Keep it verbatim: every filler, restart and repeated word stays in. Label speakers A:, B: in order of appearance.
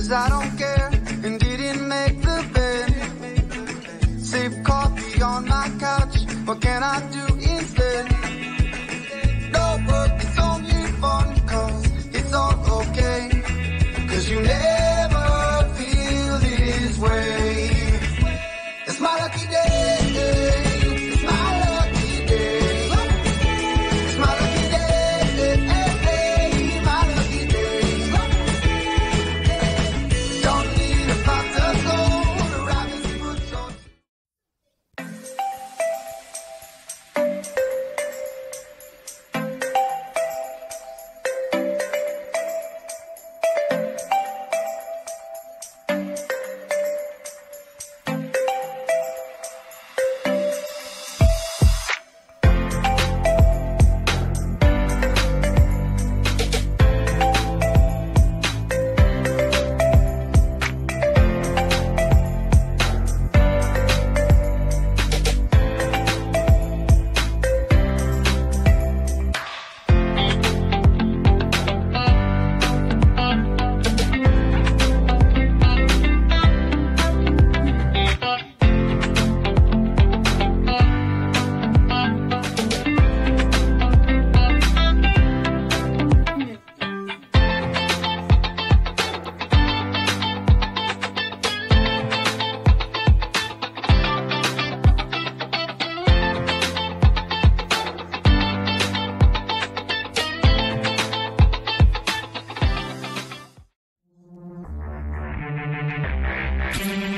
A: 'cause I don't care, and didn't make the bed. Sip coffee on my couch, what can I do instead? No work, it's only fun, 'cause it's all okay, 'cause you never feel this way. It's my lucky day. It's my lucky day. It's my lucky day. My lucky day. Don't need a pot of gold to wrap his boots on.
B: Thank you.